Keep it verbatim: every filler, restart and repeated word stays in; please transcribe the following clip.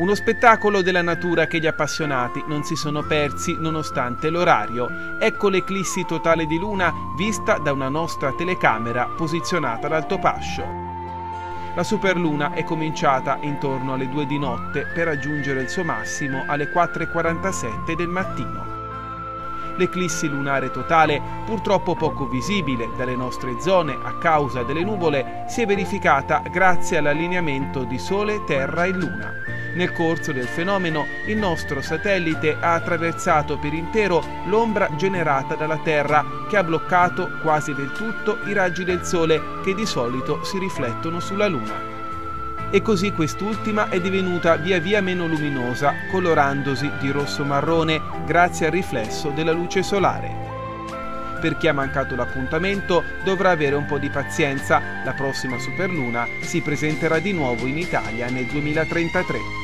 Uno spettacolo della natura che gli appassionati non si sono persi nonostante l'orario. Ecco l'eclissi totale di luna vista da una nostra telecamera posizionata ad Altopascio. La superluna è cominciata intorno alle due di notte per raggiungere il suo massimo alle quattro e quarantasette del mattino. L'eclissi lunare totale, purtroppo poco visibile dalle nostre zone a causa delle nuvole, si è verificata grazie all'allineamento di Sole, Terra e Luna. Nel corso del fenomeno, il nostro satellite ha attraversato per intero l'ombra generata dalla Terra, che ha bloccato quasi del tutto i raggi del Sole che di solito si riflettono sulla Luna. E così quest'ultima è divenuta via via meno luminosa, colorandosi di rosso-marrone grazie al riflesso della luce solare. Per chi ha mancato l'appuntamento dovrà avere un po' di pazienza, la prossima superluna si presenterà di nuovo in Italia nel duemilatrentatré.